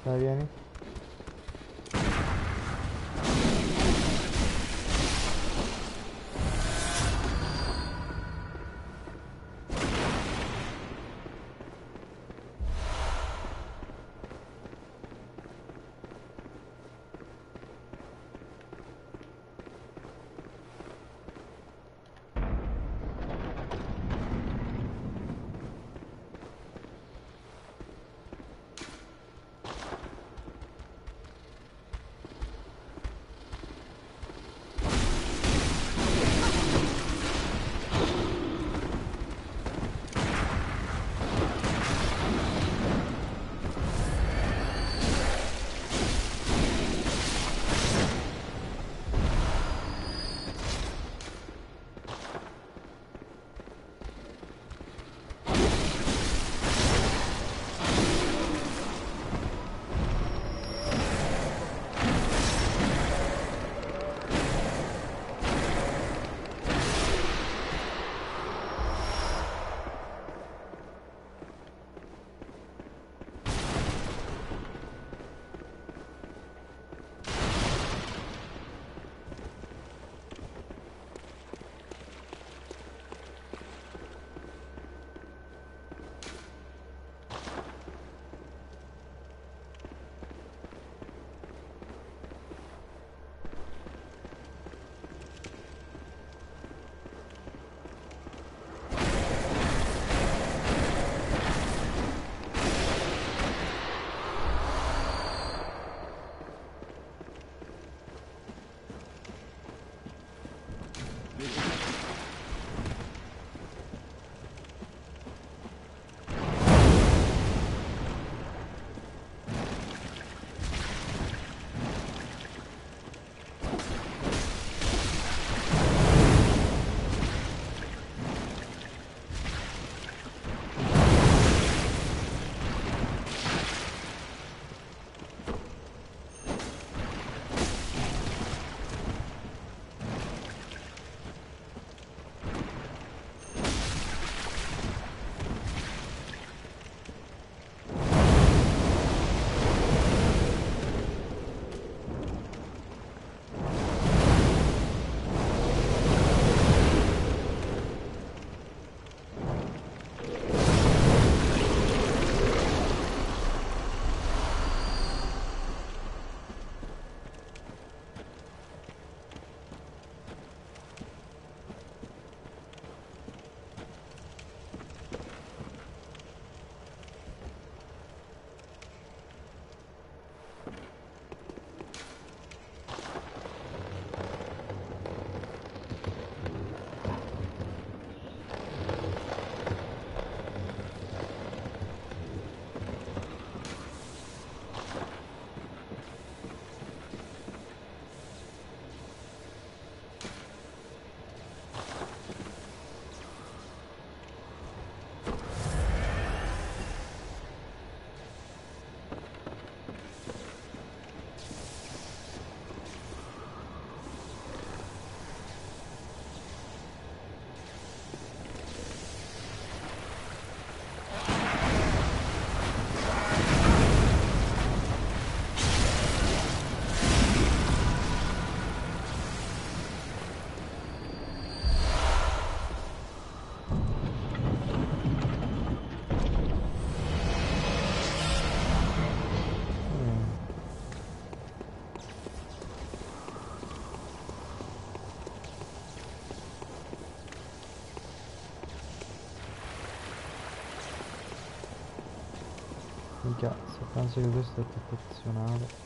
Dai, vieni. Mica, se penso che questo è tutto opzionale.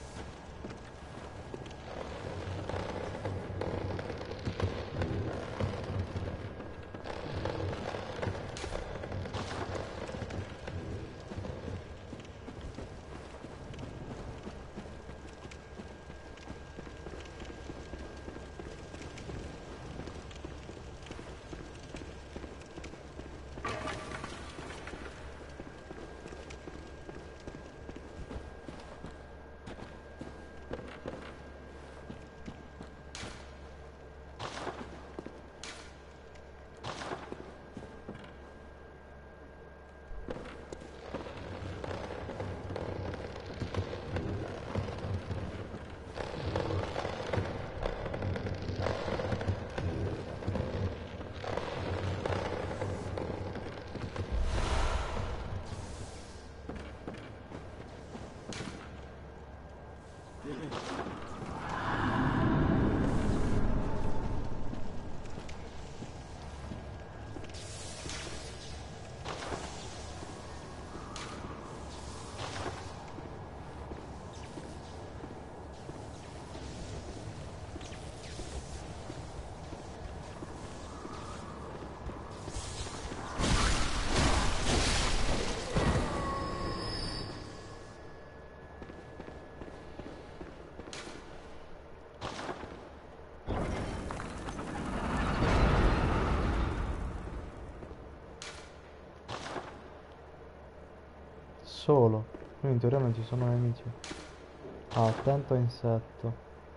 solo, quindi in teoria non ci sono nemici. Ah, attento a insetto.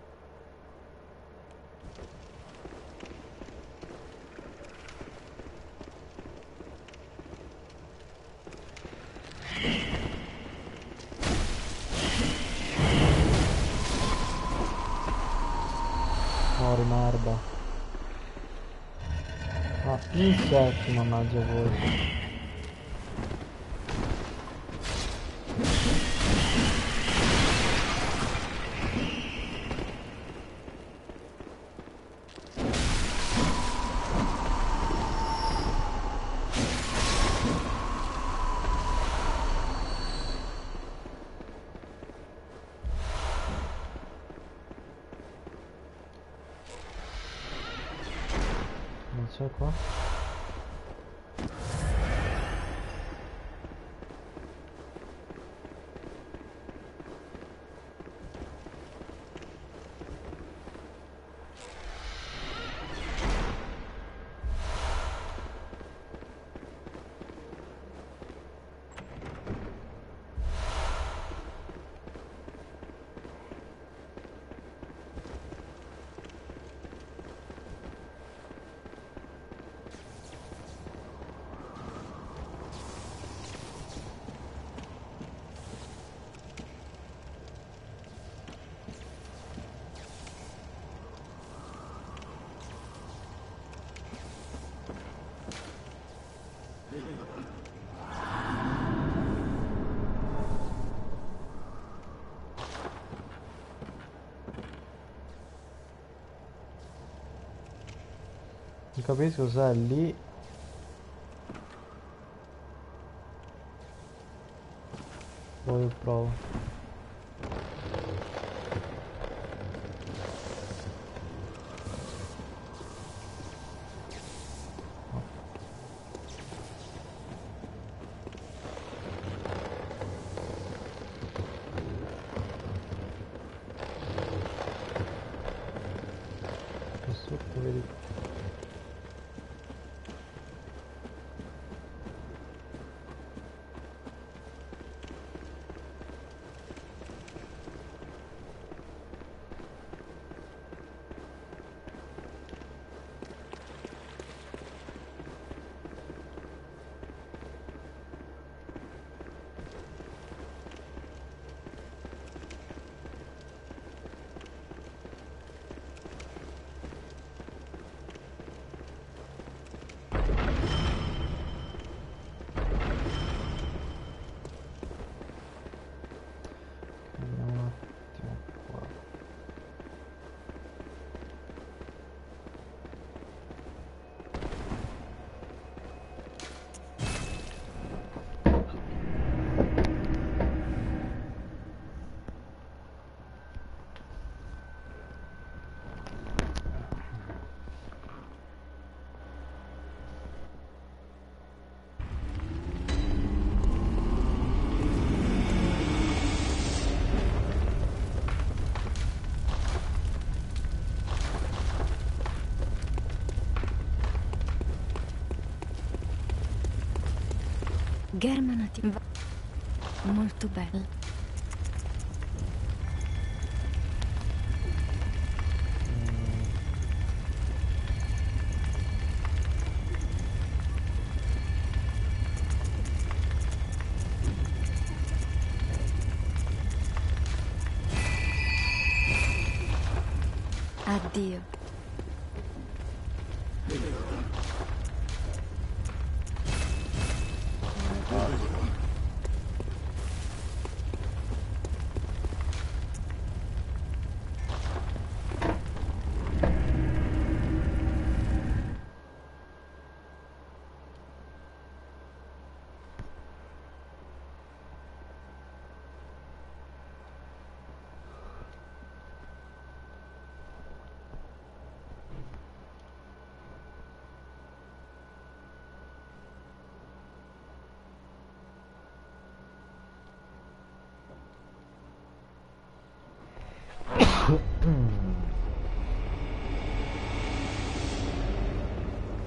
Muori merda. Ah, insetti, mannaggia voi. Non c'è qua? Non capisco se è lì. Poi provo. Qua sotto vedi. Andiamo un attimo qua. Germanati va molto bella. Addio.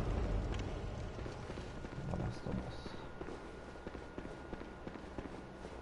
Basta, basta.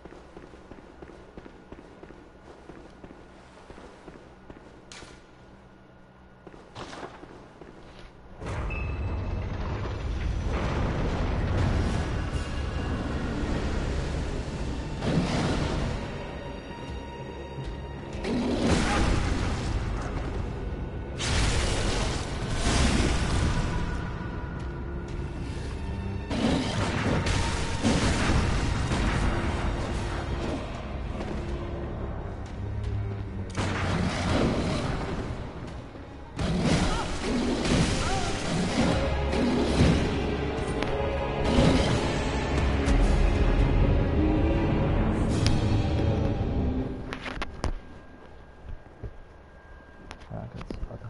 Ah, cazzata.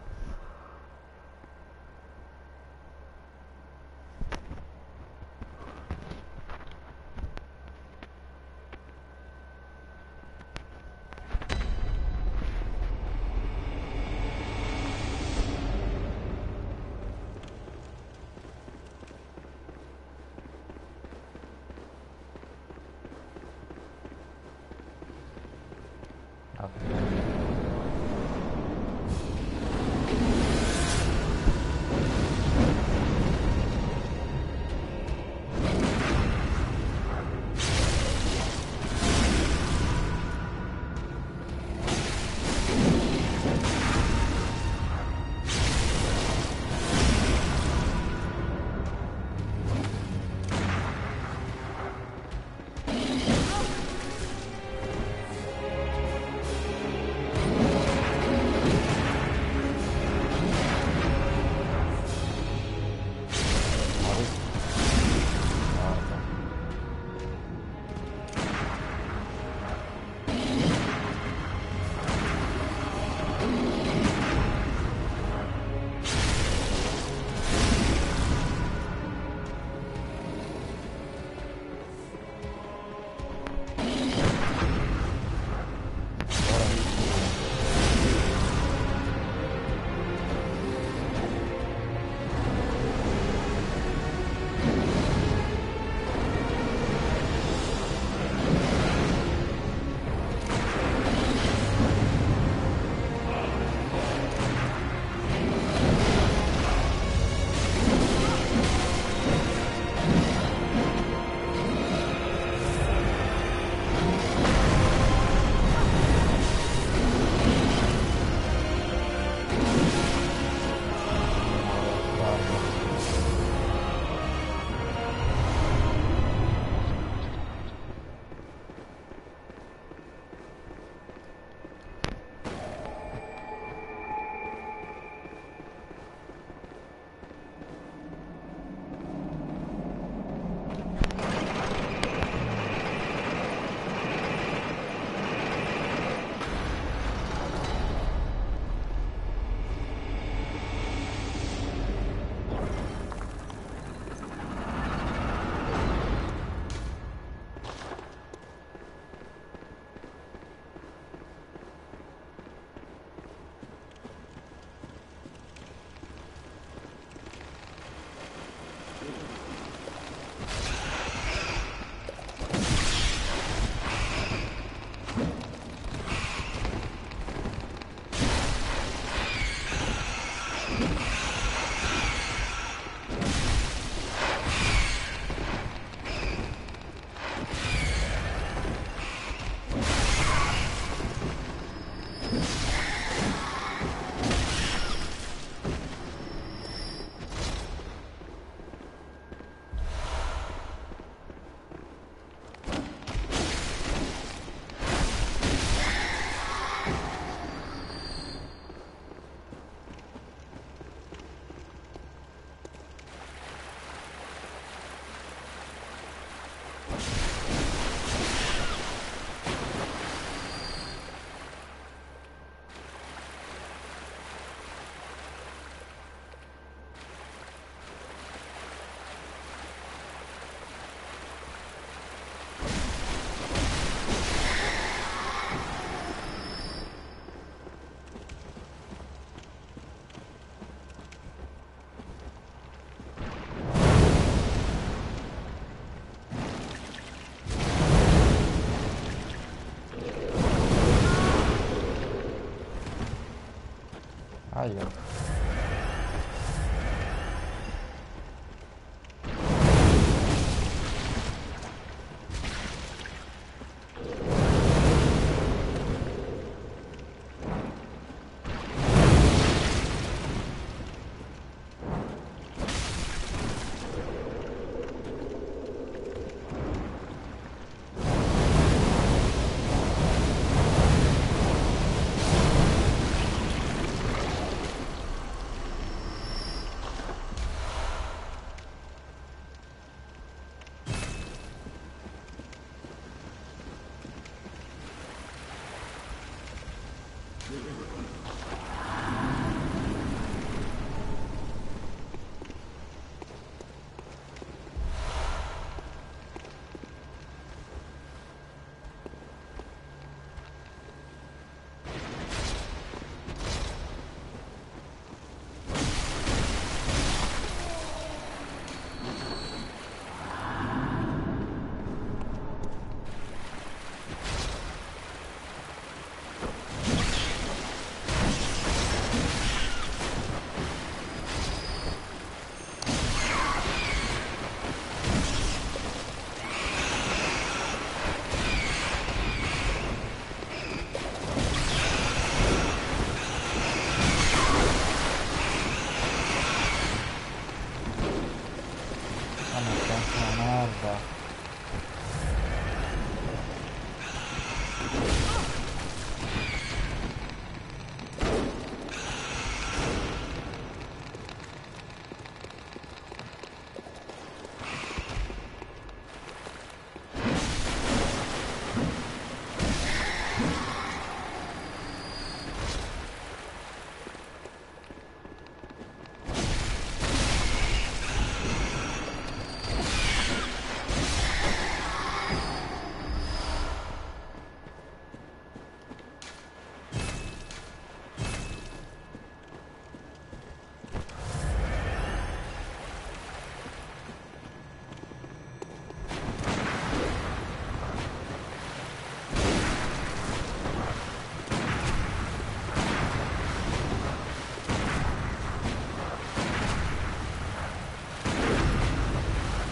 Aia.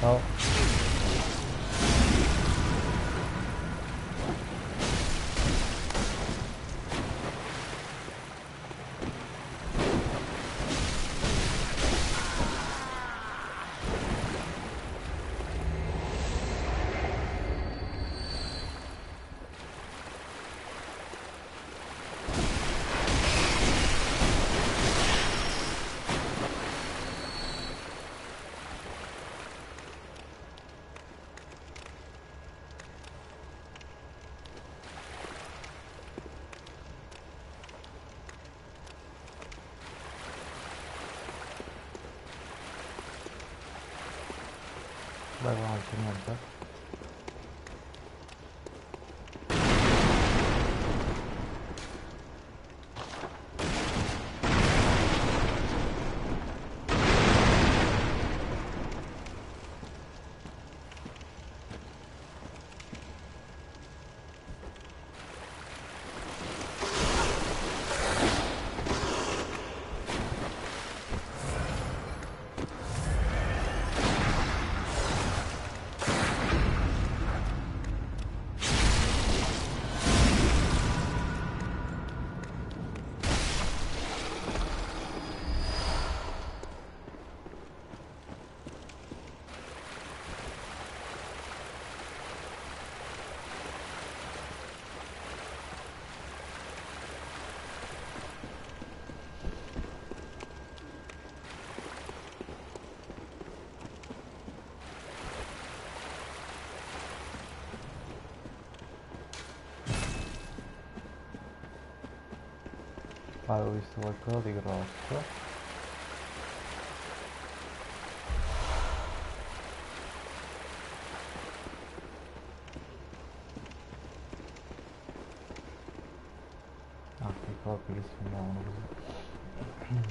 Ciao. Vai avanti, niente. Avevo visto qualcosa di grosso. Ah, quei corpi che si muovono così.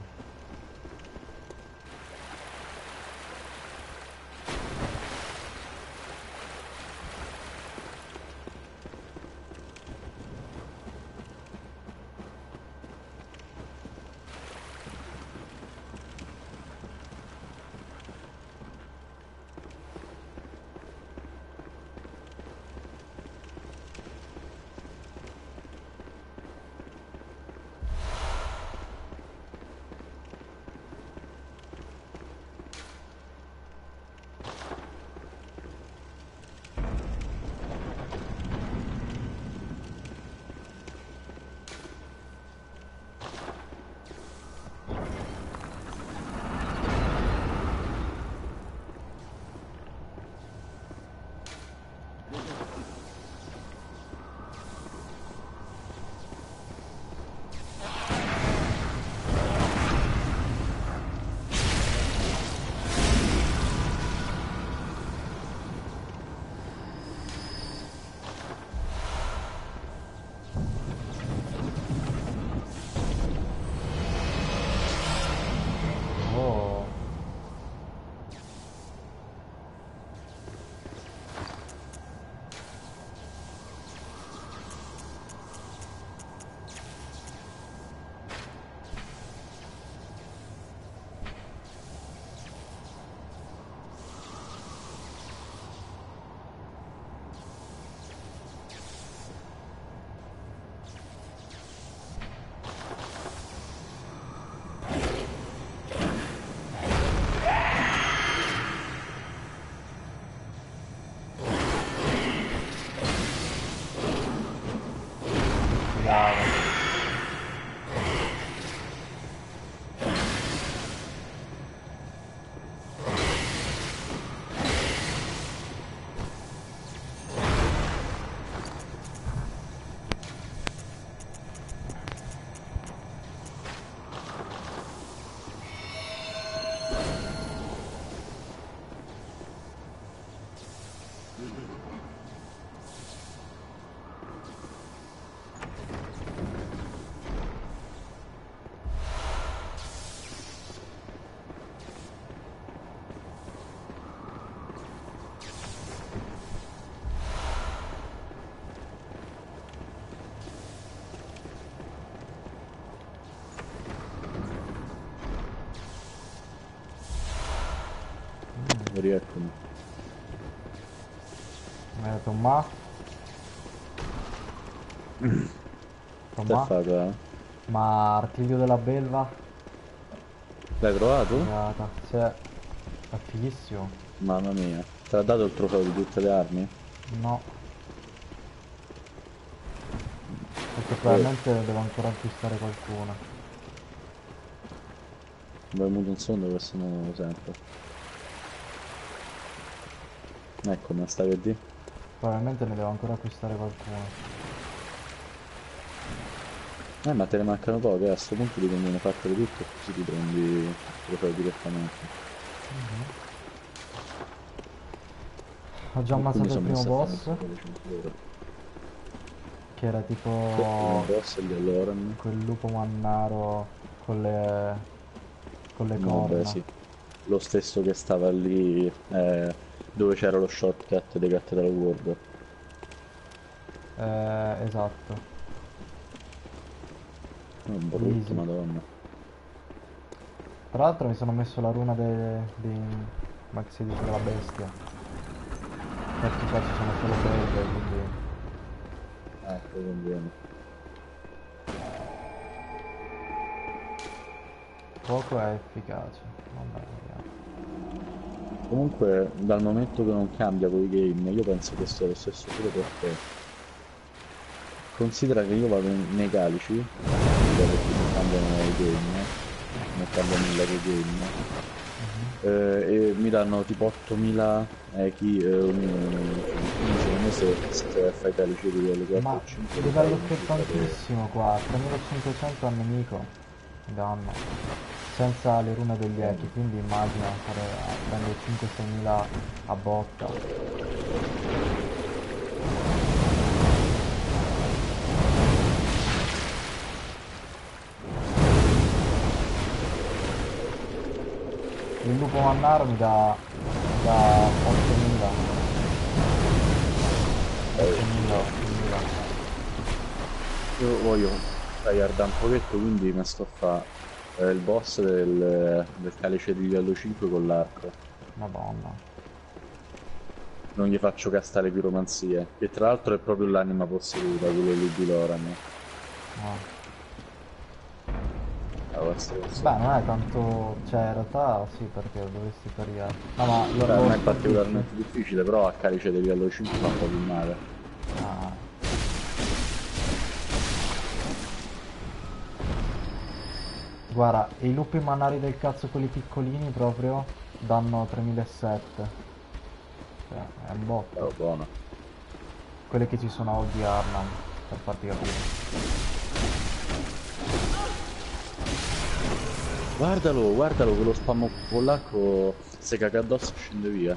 Oh, bravo. Rieccomi. Mi ha detto ma? Che Ma? fa qua? Ma Artiglio della Belva? L'hai trovato? Figata. Cioè, è fighissimo. Mamma mia. Ti ha dato il trofeo di tutte le armi? No, perché Oh, probabilmente devo ancora acquistare qualcuno. vai muto un secondo che sennò non lo sento. Ecco, ma stavi a dire? Probabilmente ne devo ancora acquistare qualcuno. Ma te ne mancano poche, a sto punto ti conviene fartele tutte così ti prendi il trofeo direttamente. Ho già E qui mi ammazzato il sono primo messo a fare il boss, trofeo di 100 euro. che era Che il primo tipo boss è gli Alloran. quel lupo mannaro con con le Vabbè corna. sì. Lo stesso che stava lì dove c'era lo shortcut dei Cathedral World. Esatto. Oh, brutto, Easy. madonna. Tra l'altro mi sono messo la runa di... ma che si dice della bestia. Perché qua ci sono solo belve, quindi... Poi conviene. Poco è efficace. Vabbè, vediamo. Comunque, dal momento che non cambia con i game, io penso che sia lo stesso pure per te. Considera che io vado nei calici, dove non cambiano i game, non cambia nulla con i game, e mi danno tipo 8000 echi quindi secondo me se fai calici di livello 4 Ma e 5 li fai livello in circa tantissimo qua, 3500 al nemico mi danno, senza le rune degli echi, buono. quindi immagina prendere 5-6 mila a botta. Il lupo mannaro mi dà 8000, 8000, 8000. Io voglio tagliare un pochetto, quindi mi sto a fare il boss del calice di livello 5 con l'arco. Madonna. Non gli faccio castare piromanzie, che tra l'altro è proprio l'anima posseduta, quello lì di Loran. No. La stronza. Beh, non è tanto... cioè, in realtà sì, perché dovresti tagliare. No, ma Beh, lo non è stordisci? particolarmente difficile, però a calice di livello 5 fa un po' più male. Ah. Guarda, e i lupi mannari del cazzo, quelli piccolini proprio, danno 3700. Cioè, è un Però botto. buono. Quelle che ci sono a Old Arnhem, per farti capire. Guardalo, guardalo, quello spammo polacco se caga addosso e scende via.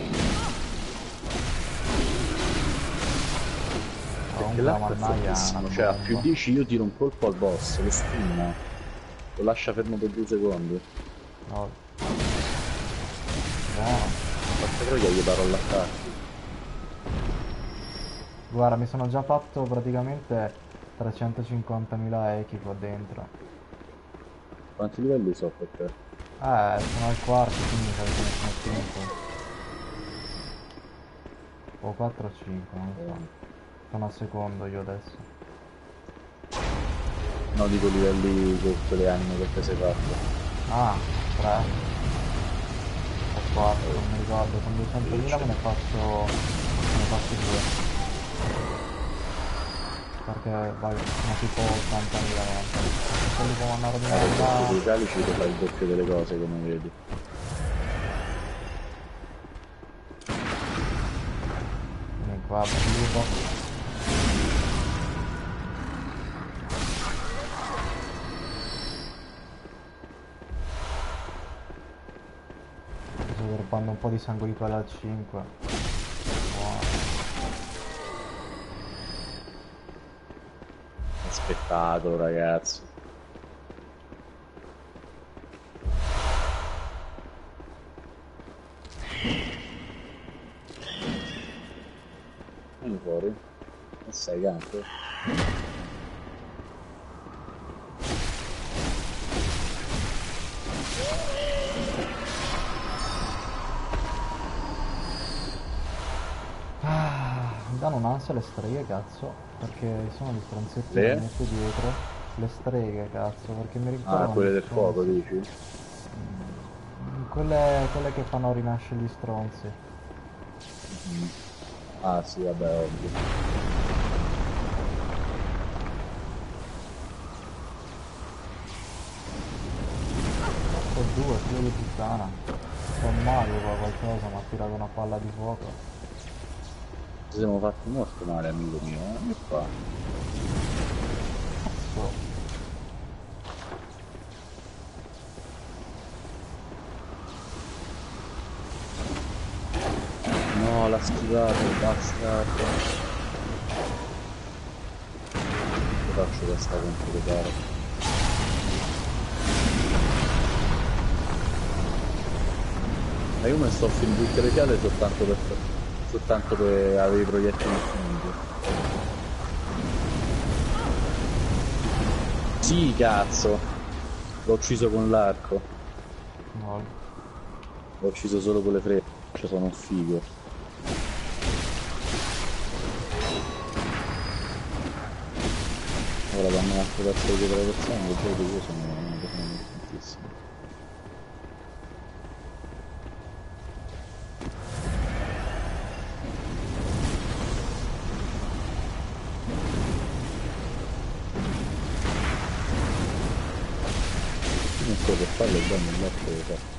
Perché Comunque la l'arco è mannaia è una fortissimo, cioè a più bomba. 10 io tiro un colpo al boss, lo stunna, lo lascia fermo per 2 secondi. No. Buono. Porca troia gli paro all'attacco. Guarda, mi sono già fatto praticamente 350.000 echi qua dentro. Quanti livelli so per te? Sono al quarto, quindi sai che ne sono 5. O 4 o 5, non lo so. Sono al secondo io adesso. No, dico livelli con tutte le anime che ti sei fatto. Ah, 3 o 4, non mi ricordo. Con 200.000 me ne faccio 2. Perché vai, sono tipo 80.000, 90.000. Se li può andare di Col doppio nuovo. dei calici ti fai il doppio delle cose, come vedi. Vieni qua, battuto. Sto droppando un po' di sangue di quella al 5. Buono. Spettacolo, ragazzi. Vieni fuori. E sei canto. un'ansia le streghe, cazzo, perché sono gli stronzetti Le? che metto dietro. Le streghe, cazzo, perché mi Ah, ricordano quelle gli del fuoco, stronzi. dici? Quelle che fanno rinascere gli stronzi. Mm. Ah, sì, vabbè, ovvio. Ho due, figlio di puttana. C'è un mago qua, qualcosa, mi ha tirato una palla di fuoco. Ci siamo fatti molto male, amico mio, che fa? Cazzo. No, l'ha schivato, bastardo. Che faccio questa contro le carte? Ma io mi sto fin tutte le fiale soltanto per avere i proiettili infiniti. Sì, cazzo! L'ho ucciso con l'arco. No. L'ho ucciso solo con le frecce, sono un figo. Ora dammi un altro pezzo di traversando, il gioco io sono tantissimo. Non so per farlo il danno il letto lo fa.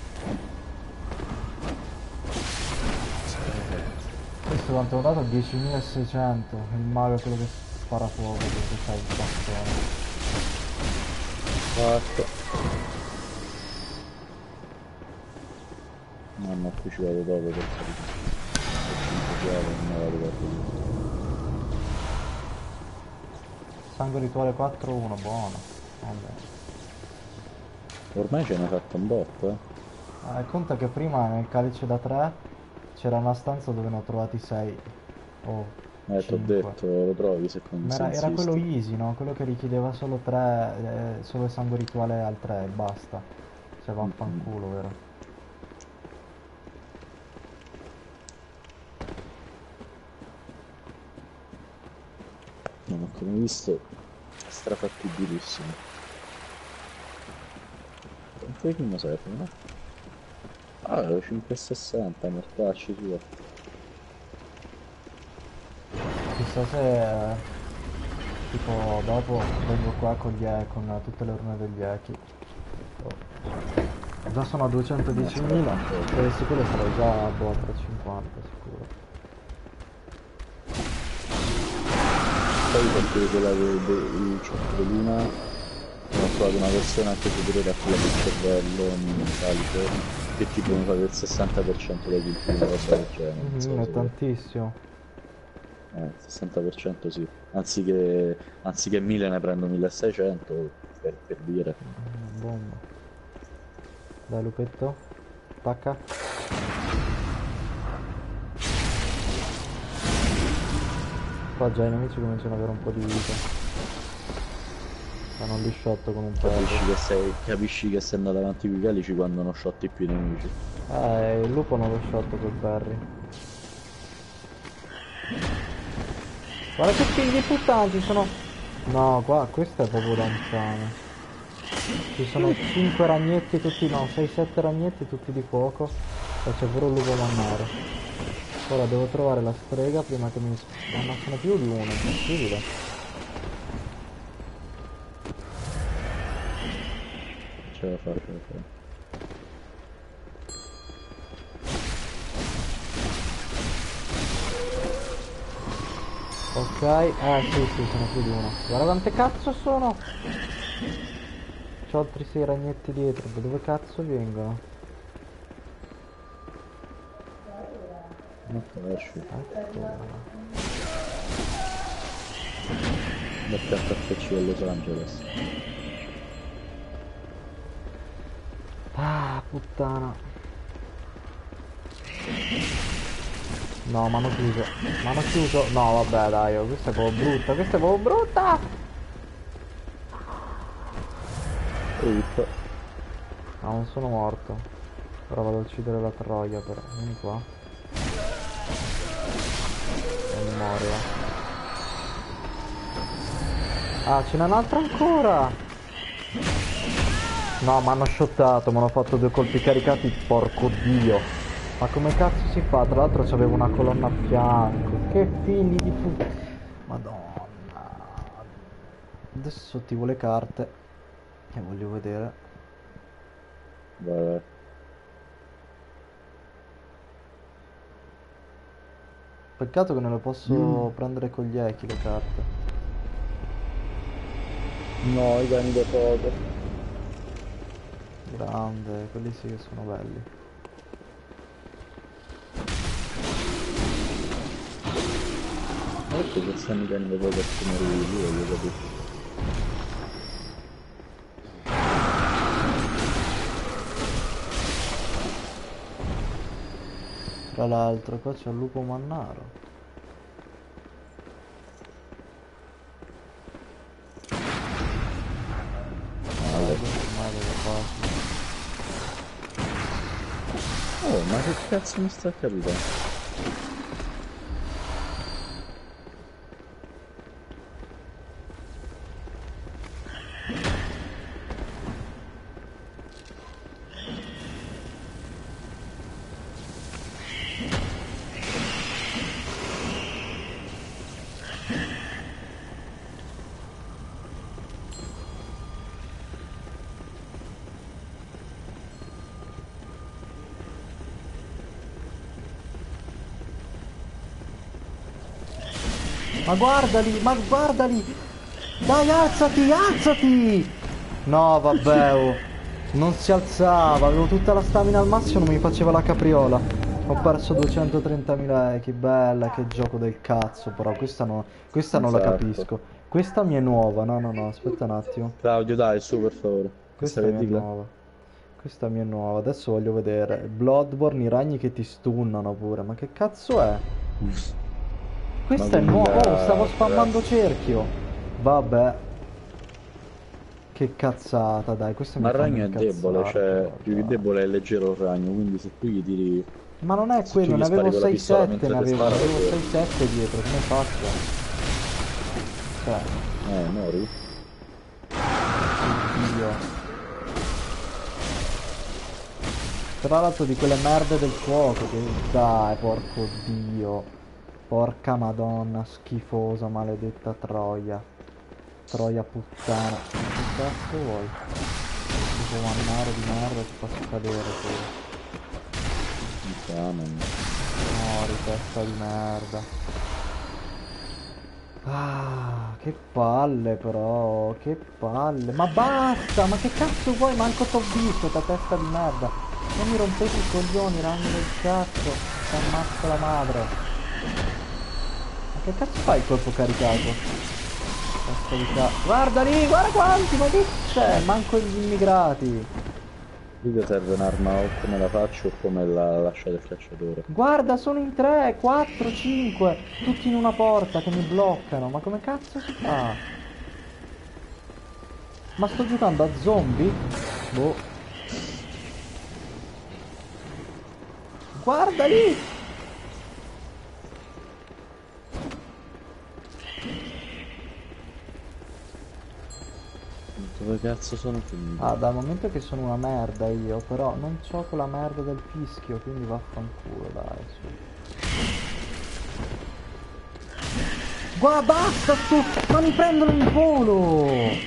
Questo quanto ho dato? 10.600. Il mago è quello che spara fuoco, perché c'ha il bastone. Fatto. No, qui ci vado dopo per carità. Non me la ricordo più. Sangue rituale 4-1, buono. Vabbè. Ormai ce ne hai fatto un botto, Conta che prima nel calice da 3 c'era una stanza dove ne ho trovati 6 o T'ho 5. detto, lo trovi se, Ma se era quello insisti. easy, no? Quello che richiedeva solo 3, solo il sangue rituale al 3 e basta. Cioè Mm-mm. vaffanculo, vero? No, ma come hai visto, è strafattibilissimo. Quanto prima serve, no? Ah, 5,60, mortacci tua. Chissà se tipo dopo vengo qua con tutte le urne degli echi. Oh. Già sono a Ma aspetta 210.000, un po'. per sicuro sarò già boh, a 350 sicuro. Poi per quella del centro luna ho trovato una versione anche superiore a quella del cervello in calice che tipo mi fa del 60% dei kill, una cosa del genere, non so È se... tantissimo. 60% sì. Anziché 1000 ne prendo 1600 per dire. Bomba. Dai lupetto. Attacca. Qua già i nemici cominciano ad avere un po' di vita. Ma non li shotto come un perro. Capisci che sei andato avanti con i calici quando non shotti più i nemici. Il lupo non lo shotto col Perry. Guarda che figli di puttana, ci sono... No, qua, questo è proprio da un cane. Ci sono 5 ragnetti tutti, no, 6-7 ragnetti tutti di fuoco. E c'è pure un lupo mannaro. Ora devo trovare la strega prima che mi... Ma non sono più di uno, è possibile. Ce la fa, ce la fa. Ok, sì, sono più di uno. Guarda quante cazzo sono! C'ho altri 6 ragnetti dietro, da dove cazzo vengono? Non conosci. Ecco. Metti a FC a Los Angeles. Ah, puttana. No, m'hanno chiuso. M'hanno chiuso. No, vabbè, dai, questa è proprio brutta, questa è proprio brutta! Rip. No, non sono morto. Ora vado a uccidere la troia, però. Vieni qua. Moria. Ah, ce n'è un'altra ancora! No, mi hanno shottato, mi hanno fatto 2 colpi caricati, porco dio! Ma come cazzo si fa? Tra l'altro c'avevo una colonna a fianco. Che figli di Madonna. Adesso attivo le carte e voglio vedere. Vai. Peccato che non le posso prendere con gli echi le carte. No, i danni da poco. Grande, quelli sì che sono belli. Ecco che stanno i danni da poco a tenere lì, voglio capire. Tra l'altro qua c'è il lupo mannaro. Ormai dove passa. Oh, ma che cazzo mi sta capitando? Ma guardali, ma guardali! Dai, alzati, alzati! No, vabbè, oh. Non si alzava, avevo tutta la stamina al massimo, non mi faceva la capriola. Ho perso 230.000 echi, bella, che gioco del cazzo, però questa, questa non la Esatto. capisco. Questa mi è nuova, no, no, no, aspetta un attimo. Claudio, dai, su per favore. Questa Questa mi che è dica? nuova. Questa mi è nuova, adesso voglio vedere. Bloodborne, i ragni che ti stunnano pure, ma che cazzo è? Questa è nuova, oh, stavo spammando cerchio. Vabbè. Che cazzata, dai, questa Ma mi il fa ragno è debole, incazzare, cioè però, più che dai. debole è leggero il ragno, quindi se tu gli tiri... Ma non è Se tu quello, gli ne spari avevo con la pistola 6-7, mentre ne ti avevo, spara, avevo davvero. 6-7 dietro, come faccio? Cioè, Mori? oddio. Tra l'altro di quelle merde del fuoco, che dai, porco dio. Porca madonna, schifosa, maledetta troia. Troia puttana. Che cazzo vuoi? Tipo mannare di merda ti faccio cadere pure. Mori, testa di merda. Ah, che palle però, che palle. Ma basta, ma che cazzo vuoi? Manco t'ho visto, ta testa di merda. Non mi rompete i coglioni, ragno del cazzo. Ti ammazzo la madre. Ma che cazzo fai il colpo caricato? Testa di cazzo. Guarda lì, guarda quanti, ma che c'è? Manco gli immigrati. Qui ti serve un'arma o come la faccio o come la lascia del cacciatore. Guarda, sono in 3, 4, 5, tutti in una porta che mi bloccano. Ma come cazzo si fa? Ma sto giocando a zombie? Boh. Guarda lì! Dove cazzo sono finito? Ah, dal momento che sono una merda io, però non c'ho quella merda del fischio, quindi vaffanculo, dai, su. Guarda, basta sto... Ma mi prendono in volo!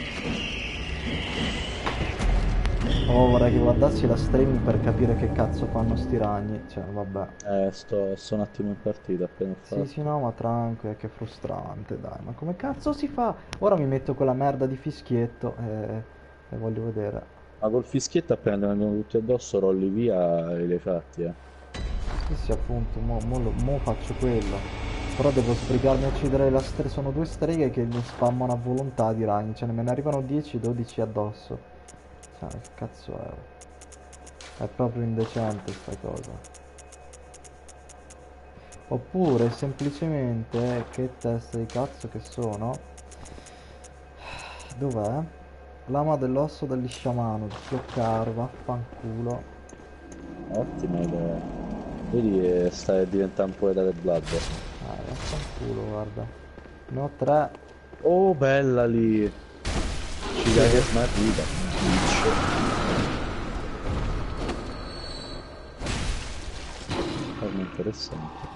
Oh, vorrei che guardassi la streaming per capire che cazzo fanno sti ragni. Cioè, vabbè. Sto un attimo in partita appena ho Sì, fatto. sì, no, ma tranquillo, che frustrante, dai. Ma come cazzo si fa? Ora mi metto quella merda di fischietto e voglio vedere. Ma col fischietto appena ti vengono tutti addosso rolli via e li hai fatti, Sì, sì, appunto, mo faccio quello. Però devo sbrigarmi a uccidere la streghe. Sono 2 streghe che mi spammano a volontà di ragni. Cioè, me ne arrivano 10-12 addosso. Cioè, che cazzo è? È proprio indecente sta cosa. Oppure semplicemente, che testa di cazzo che sono? Dov'è? Lama dell'osso degli sciamano, sbloccare, vaffanculo. Ottima idea. Vedi, stai diventando un poeta del Bloodborne. Vaffanculo, guarda. Ne ho 3. Oh, bella lì. Ci dai che smarrita. Forma interessante.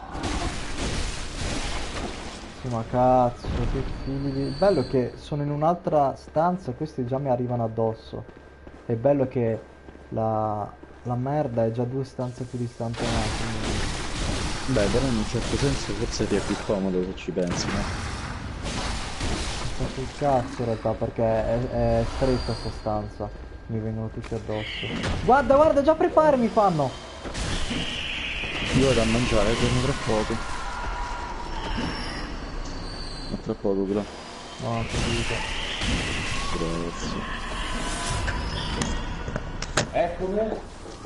Sì, ma cazzo, che figli di... Il bello è che sono in un'altra stanza e questi già mi arrivano addosso. È bello che la merda è già 2 stanze più distante da me, quindi... Beh, però in un certo senso forse ti è più comodo se ci pensi, no? Sto sul cazzo in realtà perché è stretta sta stanza. Mi vengono tutti addosso. Guarda, guarda, già prepari mi fanno! Io vado a mangiare, torno tra poco. Ma tra poco però. No, ho capito. Grazie. Eccomi.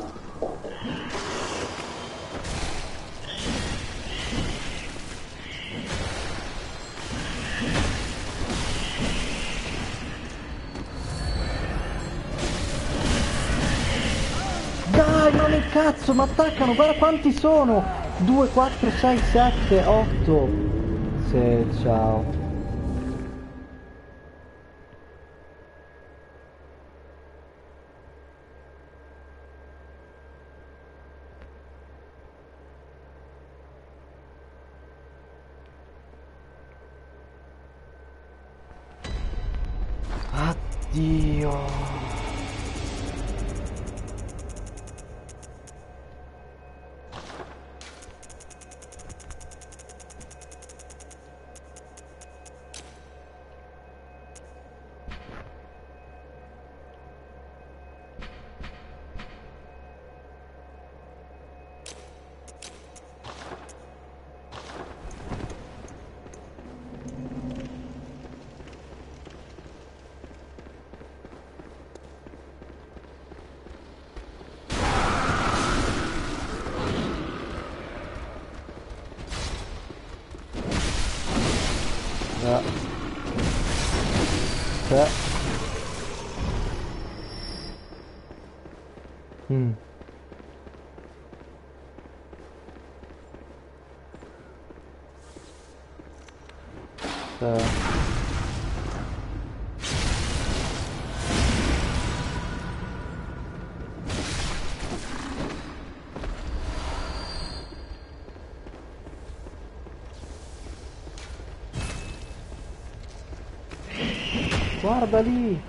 Dai, ma che cazzo, mi attaccano, guarda quanti sono! 2, 4, 6, 7, 8. Sì, ciao. Addio. Sì. Mm. Sì. Guarda lì.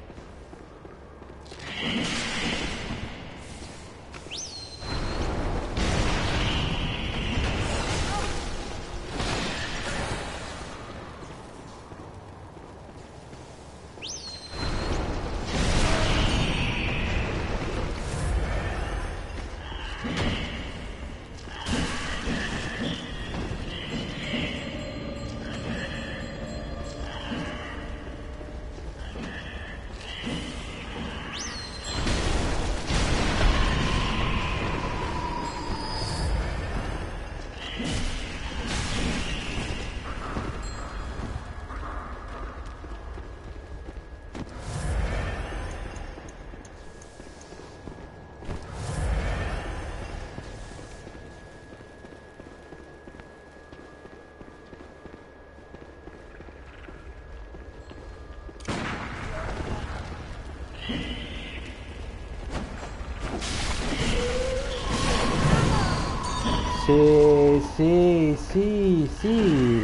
Sì, sì, sì, sì.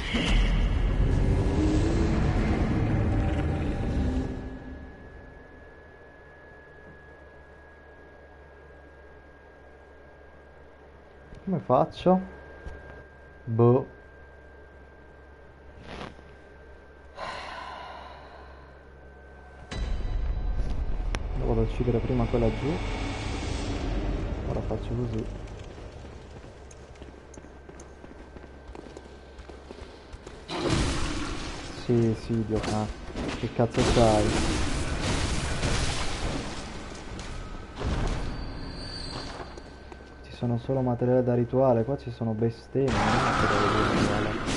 Come faccio? Boh. Devo vado a uccidere prima quella giù. Ora faccio così. Sì, sì, idiota. Che cazzo c'hai? Ci sono solo materiale da rituale, qua ci sono bestemmie, non è che devo dire rituale.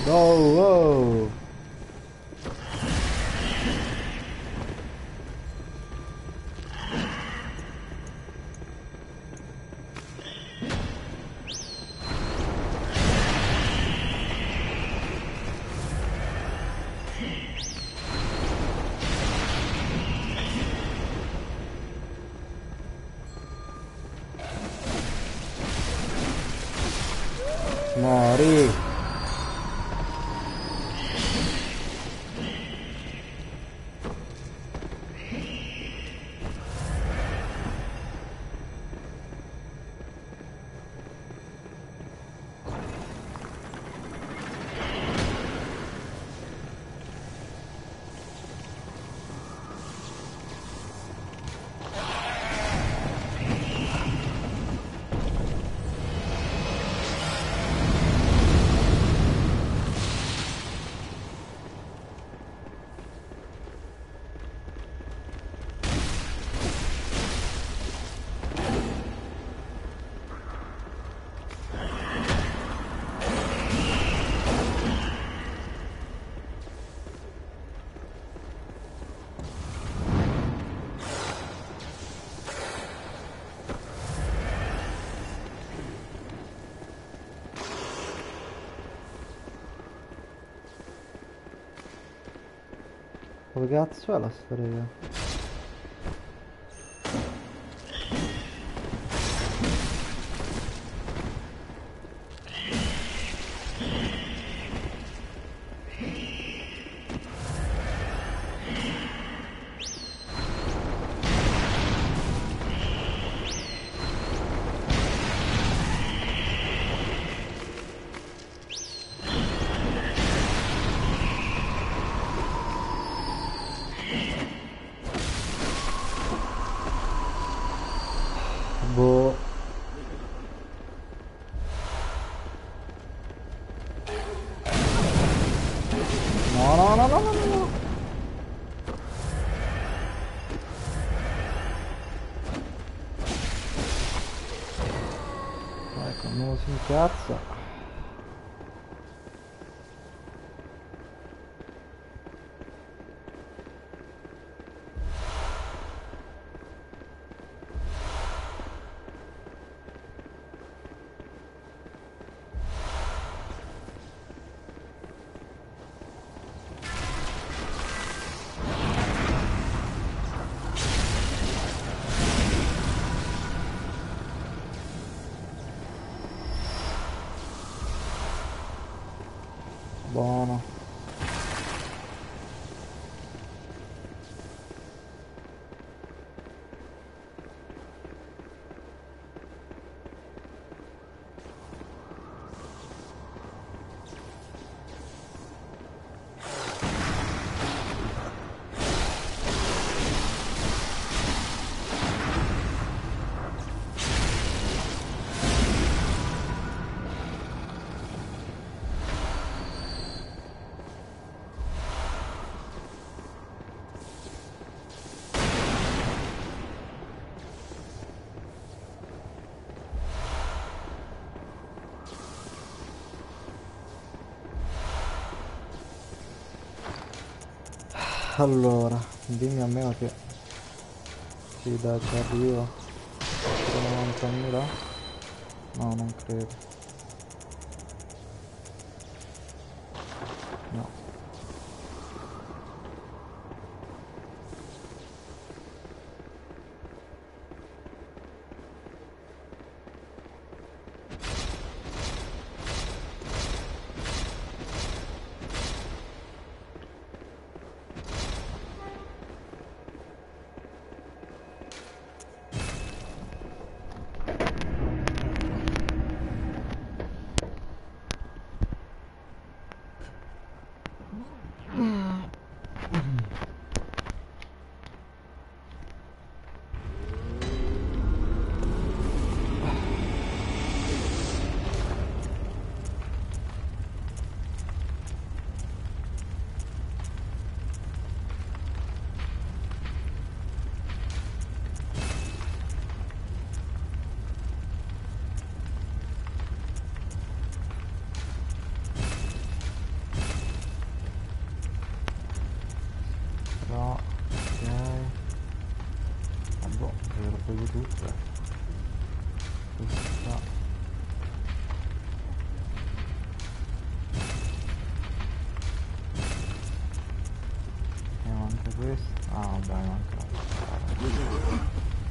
Oh, oh. Mori. Dove cazzo è la strega? Boh. No, no, no, no, no, no. Ecco, non si incazza. Buono. Allora, dimmi almeno che sì, dai, ci arrivo. 90.000? No, non credo. No. qua, ok. Ah boh, se le preso tutte. Questa. E manca questa. Ah vabbè, manca la.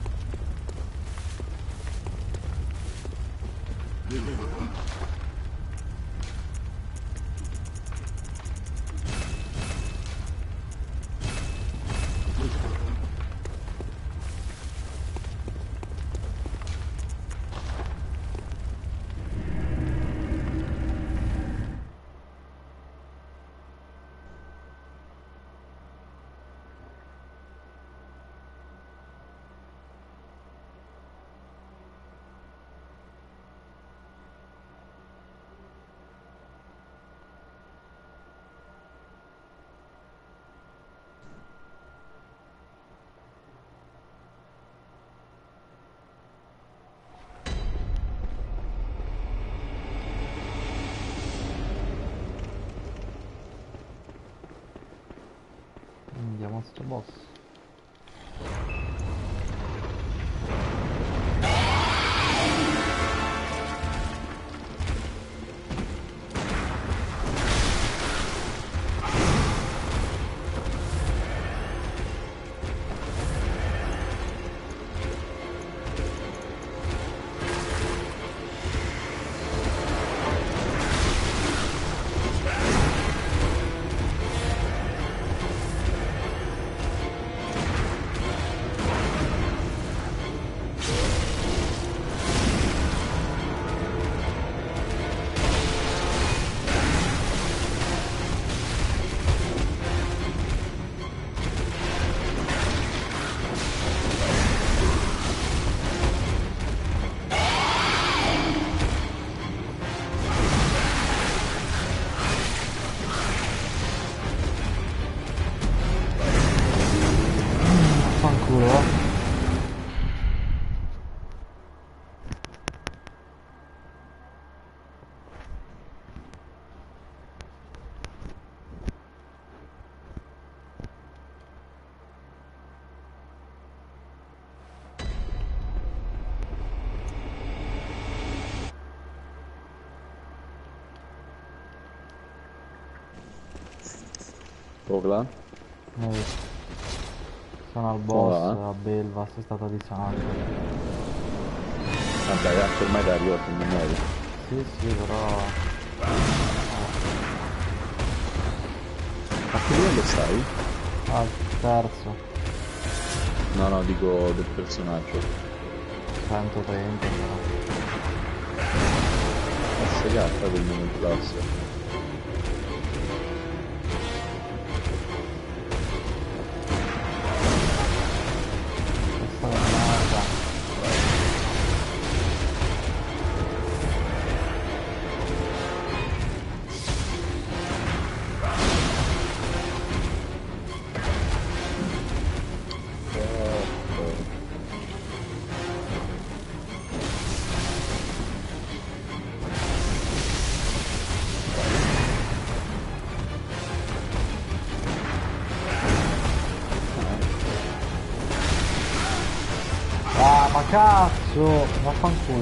Andiamo a sto boss. Fanculo, eh. Ocla? Sono al Come boss, va? a Belvas, è stata di sangue. Vabbè, ormai da ricordo in memoria. Sì, sì, però. A che livello stai? Al terzo, No, no, dico del personaggio. 130 però. SK quel nome in classe. Questa è una merda. Ah, ma cazzo! Vaffanculo.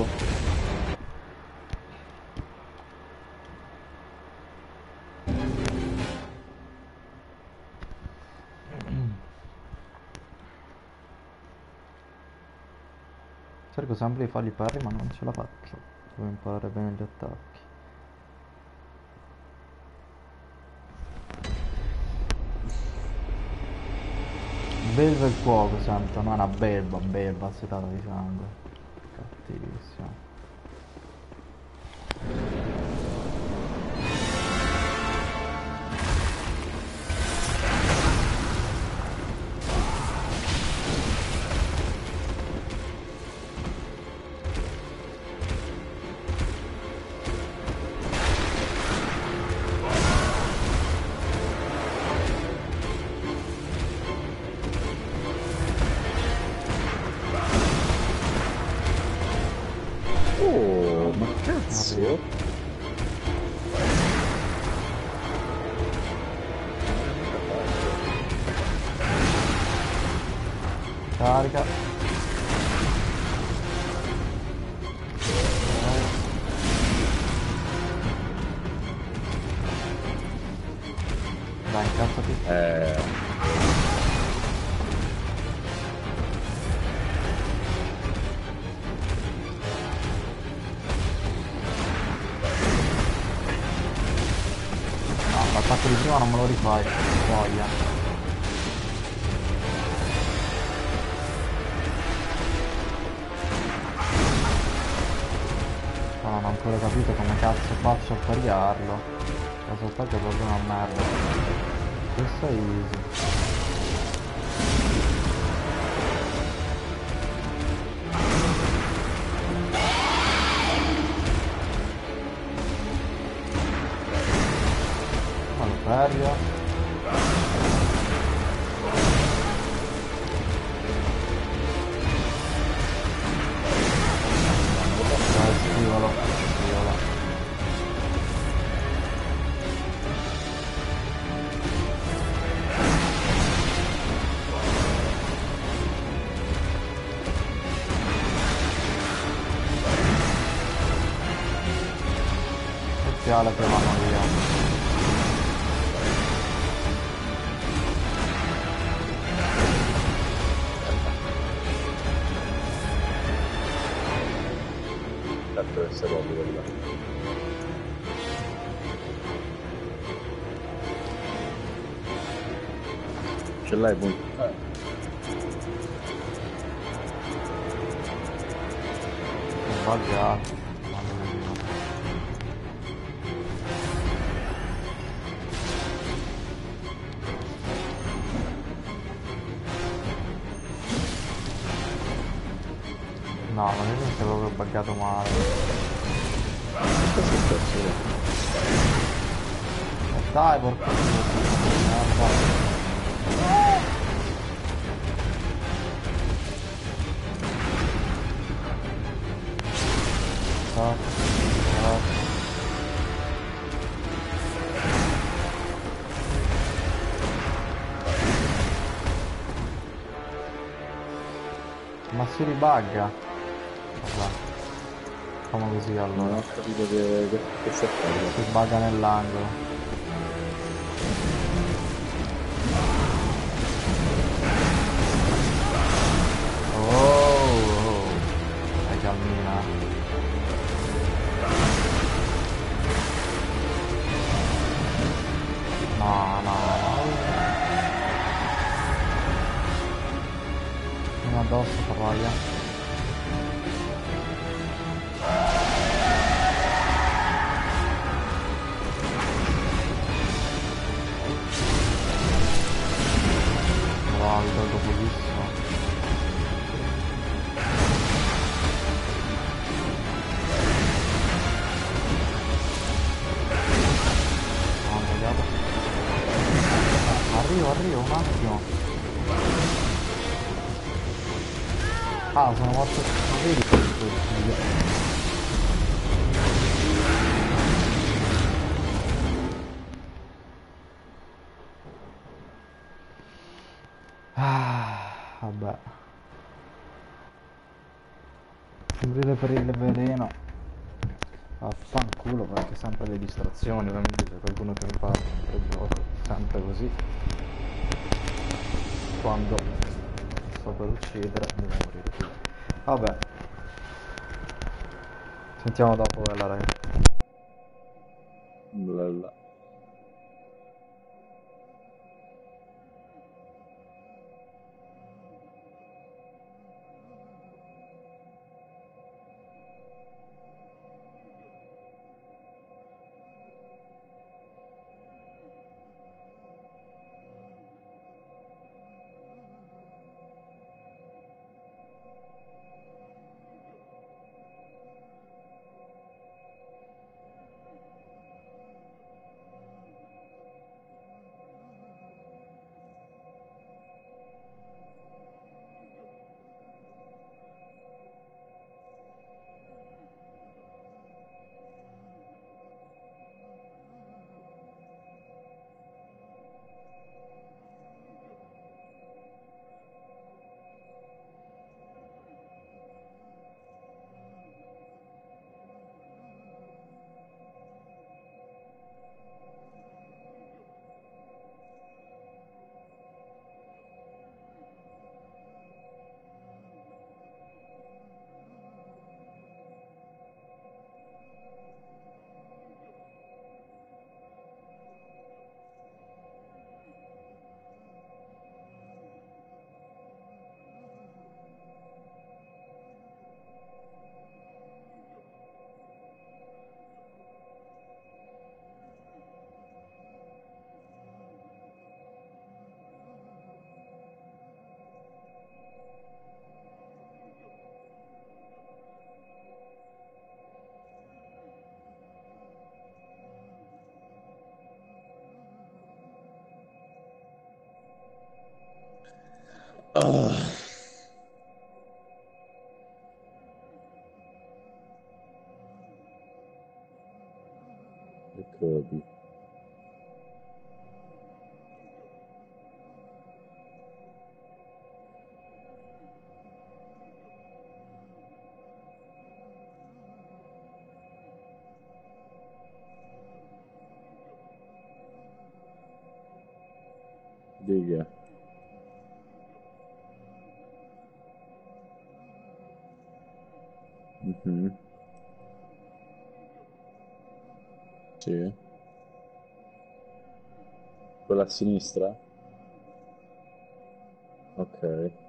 Cerco sempre di fargli parry ma non ce la faccio. Devo imparare bene gli attacchi. Belva il fuoco sempre, ma è una belva setata di sangue. Cattivissimo. Oh, ma cazzo! Carica. Dai, incazzati. No, l'attacco di prima non me lo rifai. Voglia. No, non ho ancora capito come cazzo faccio a pariarlo. Questo attacco è proprio una merda. Questo è easy. Malferio. Dai, schivalo. Schivalo. Speciale che vanno via. Deve essere proprio quella. Ce l'hai punto. Sbagliato. No, ma io mi sono proprio buggato male. Che è successo? Dai, porca merda. Ma si ribagga. Vabbè. Facciamo così Non allora. ho capito che sta facendo. Si sbagga nell'angolo. Oh, dai, cammina. No, no, no. Uno addosso, paroia. No, mi tolgo pochissimo. No, ho sbagliato. Arrivo, un attimo. Ah, sono morto. Non vedi questo video? Ah, vabbè. Sempre per il veleno. Affanculo perché sempre le distrazioni, ovviamente c'è qualcuno che mi parla mentre gioco, sempre così. Quando sto per uccidere devo morire qui. Vabbè. Sentiamo dopo la ragazza. Bella. Ah, eccolo qui. Dica. Mhm. Sì. Quella a sinistra? Ok.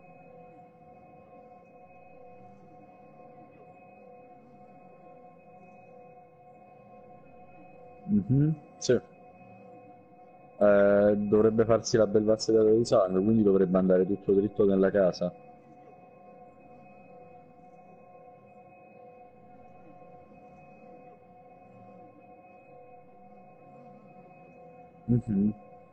Mhm. Sì. Dovrebbe farsi la bel vassagliato di sangue, quindi dovrebbe andare tutto dritto nella casa. Mhm.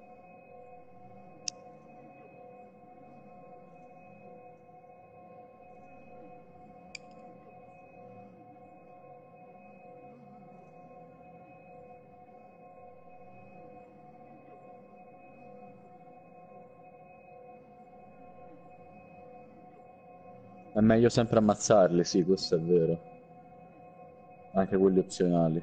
È meglio sempre ammazzarli, sì, questo è vero. Anche quelli opzionali.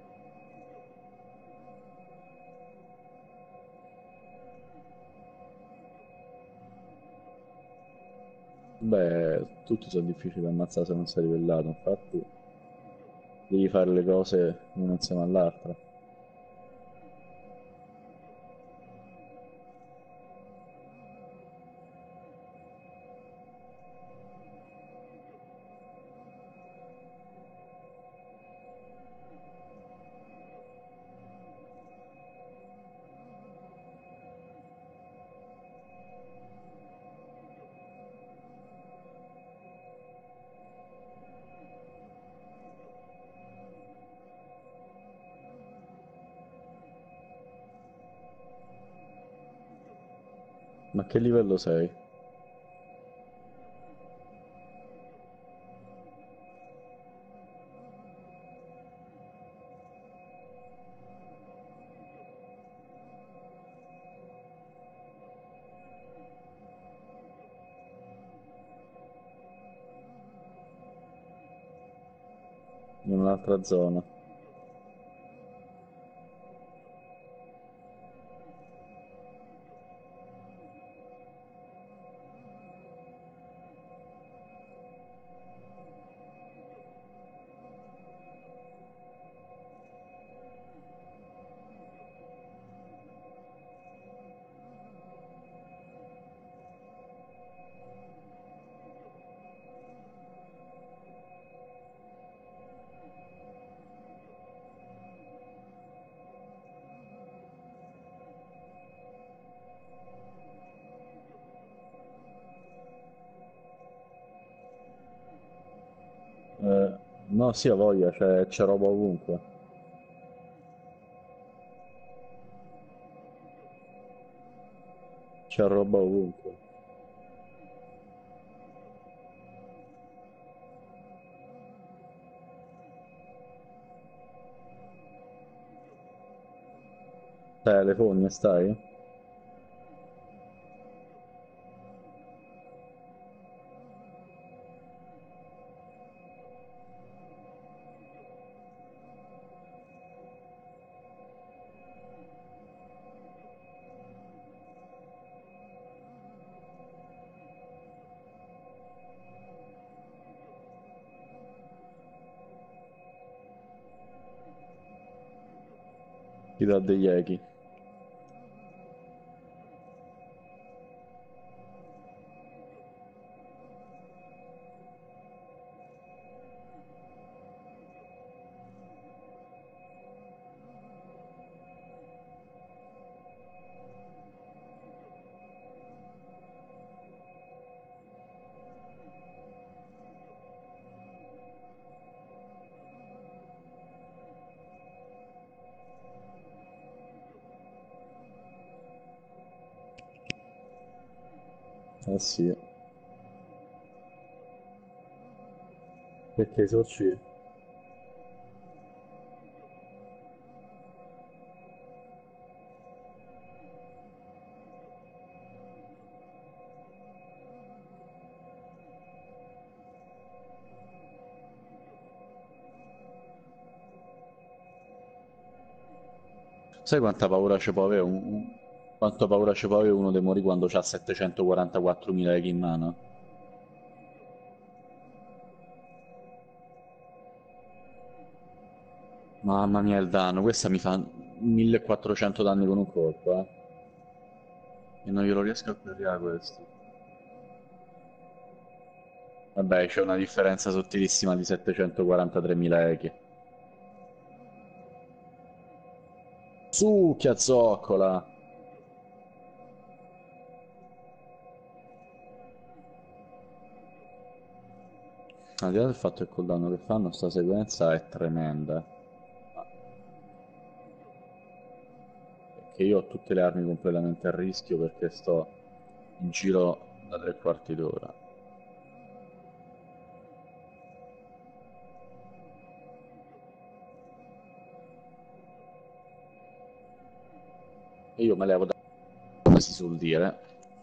Beh, tutti sono difficili da ammazzare se non sei livellato, infatti devi fare le cose una insieme all'altra. Ma che livello sei? In un'altra zona. No, sì, ho voglia, c'è roba ovunque. C'è roba ovunque. Stai alle fogne, stai? Ti dà degli echi. Eh sì, perché i sorci... Sai quanta paura ci può avere quanto paura ci può avere uno di morire quando c'ha 744.000 echi in mano? Mamma mia il danno, questa mi fa 1400 danni con un colpo, eh. E non glielo riesco a parare questo. Vabbè, c'è una differenza sottilissima di 743.000 echi. Succhia zoccola! Al di là del fatto che col danno che fanno sta sequenza è tremenda. Perché io ho tutte le armi completamente a rischio perché sto in giro da 3 quarti d'ora. E io me levo da... come si suol dire.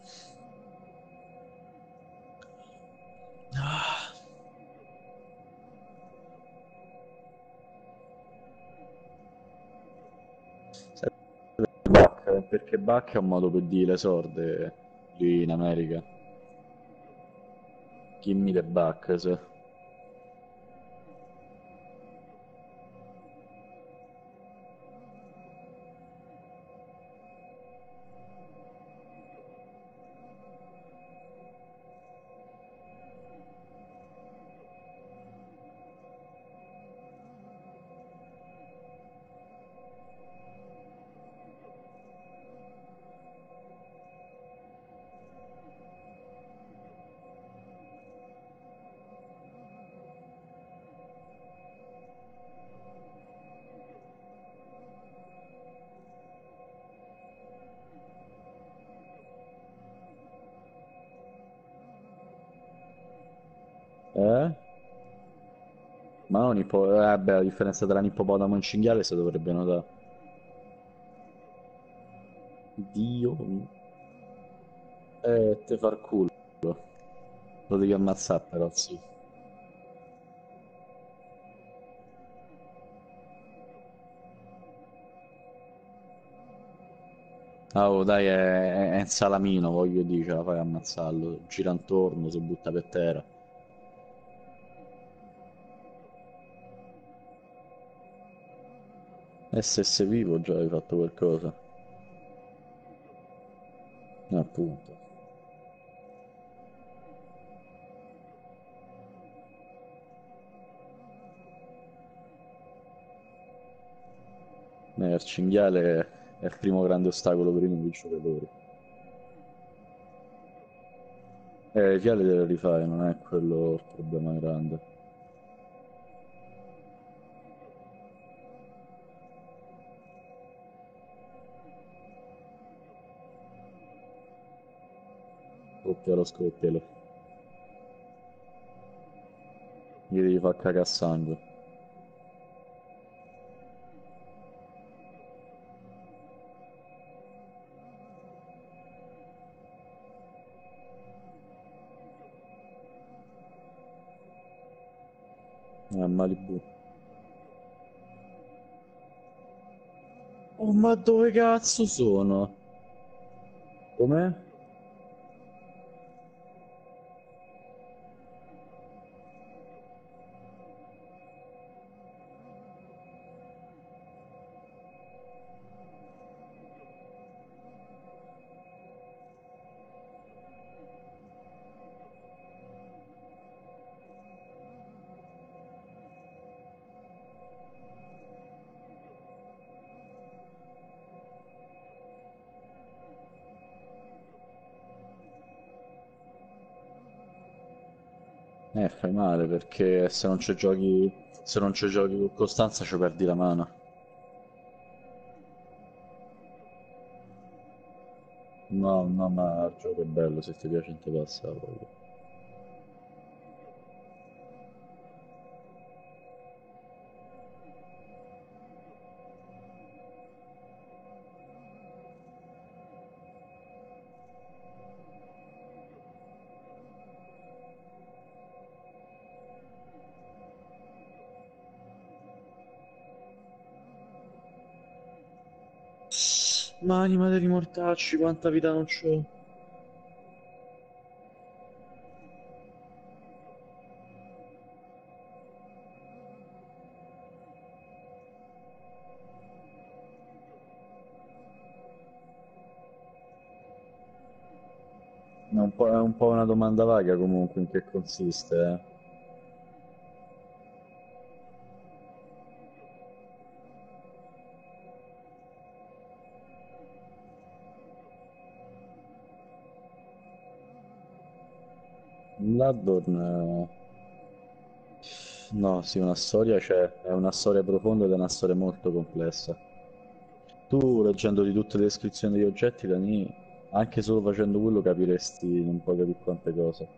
Perché Bach è un modo per dire le sorde lì in America. Gimme the Bach, se. Eh? Ma non beh, a differenza dell'ippopotamo in cinghiale si dovrebbe notare. Dio mio. Te far culo. Lo devi ammazzare però, sì. Ah, oh, dai, è un salamino, voglio dire, ce la fai a ammazzarlo. Gira intorno, si butta per terra. E se sei vivo già hai fatto qualcosa. Appunto. Il cinghiale è il primo grande ostacolo per i nuovi giocatori. Il viale deve rifare, non è quello il problema grande. Scoppia lo scoppialo. Gli devi far cagare sangue. Malibu. Oh, ma dove cazzo sono? Com'è? Fai male perché se non ci giochi, se non ci giochi con costanza ci perdi la mano. No, no, ma Il gioco è bello, se ti piace non ti passa la voglia. Ma anima di mortacci, quanta vita non c'ho. È un po' una domanda vaga comunque in che consiste, eh. Bloodborne... No, sì, una storia c'è, è una storia profonda ed è una storia molto complessa. Tu, leggendo di tutte le descrizioni degli oggetti, Dani, anche solo facendo quello capiresti non puoi capire quante cose.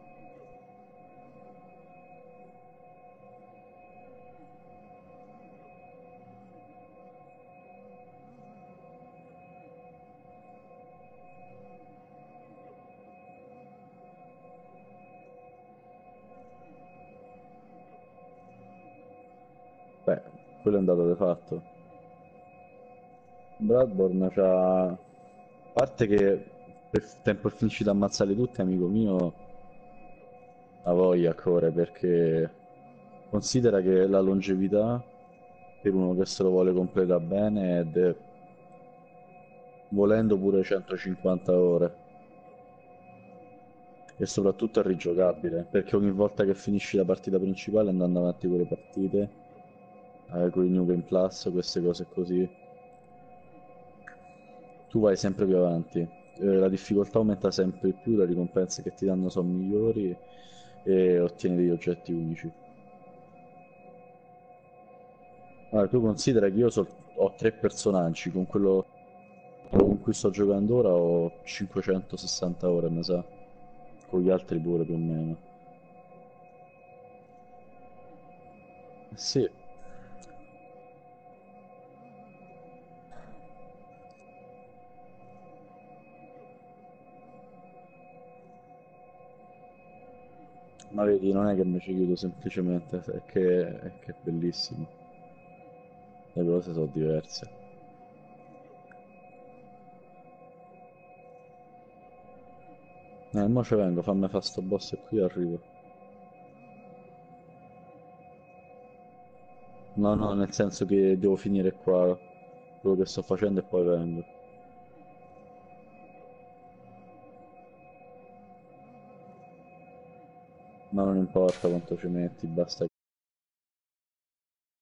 Beh, quello è un dato di fatto. Bloodborne c'ha... A parte che per tempo è finito di ammazzare tutti, amico mio, ha voglia a correre perché considera che la longevità per uno che se lo vuole completare bene è volendo pure 150 ore e soprattutto è rigiocabile perché ogni volta che finisci la partita principale andando avanti con le partite con i New Game Plus, queste cose così, tu vai sempre più avanti, la difficoltà aumenta sempre di più, le ricompense che ti danno sono migliori e ottieni degli oggetti unici. Allora, tu considera che io ho tre personaggi, con quello con cui sto giocando ora ho 560 ore, mi sa, con gli altri pure più o meno. Sì, ma vedi, non è che mi ci chiudo semplicemente, è che è bellissimo, le cose sono diverse. Mo ci vengo, fammi fa sto boss e qui arrivo. No, no, nel senso che devo finire qua quello che sto facendo e poi vengo. Ma non importa quanto ci metti, basta